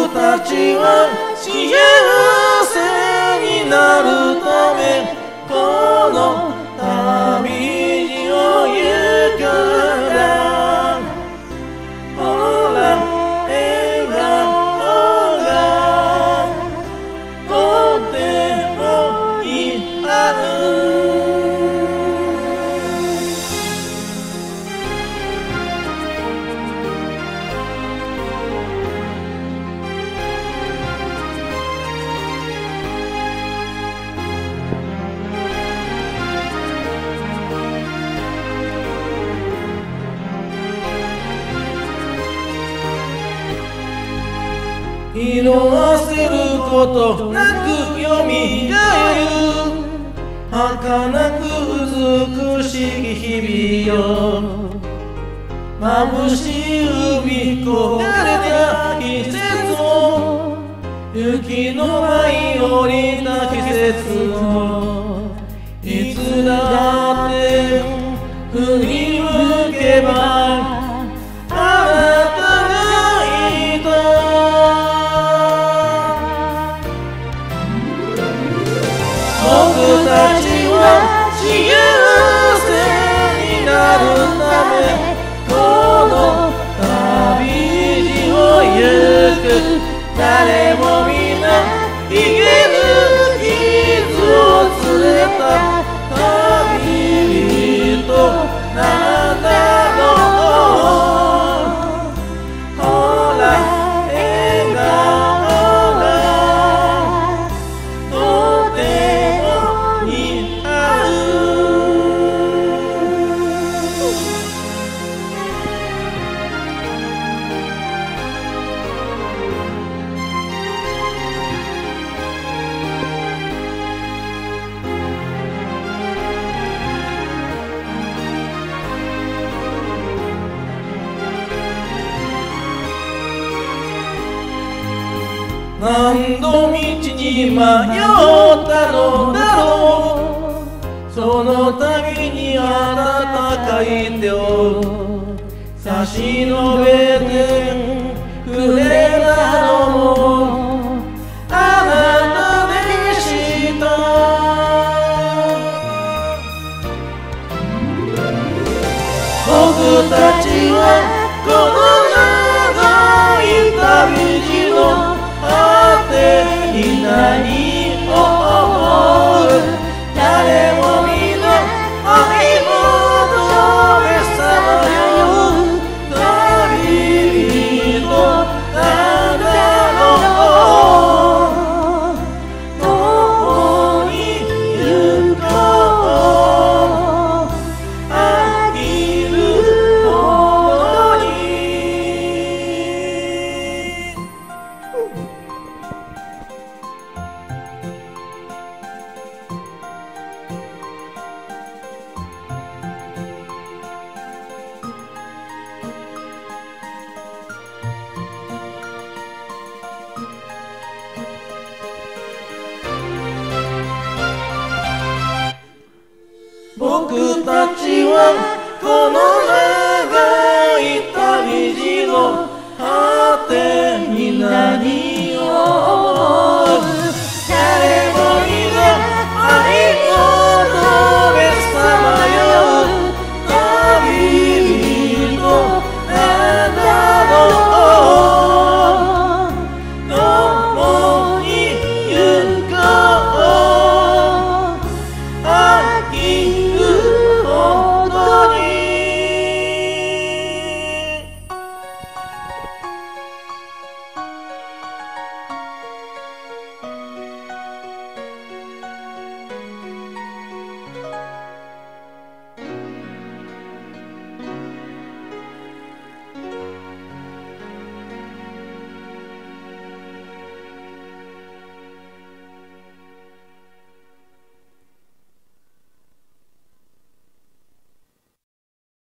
たちは幸せになるためこの旅路を行くんだ。ほら笑顔がとてもいある。色あせることなくよみがえる儚く美しい日々よ。眩しい海焦がれた季節も雪の舞い降りた季節もいつだって振り向けば僕たちは幸せになるためこの旅路を行く。誰も皆生ける傷を連れた旅人なんだろう。ほら笑顔がとても似合う。何度道に迷ったのだろう。その度に温かい手を差し伸べてくれたのもあなたでした。僕たちはこの長い旅路の果てに何を思う。誰も皆愛求めさまよ。旅人なんだろう。共に行こう飽きるほどに。僕たちはこの長い旅路の果て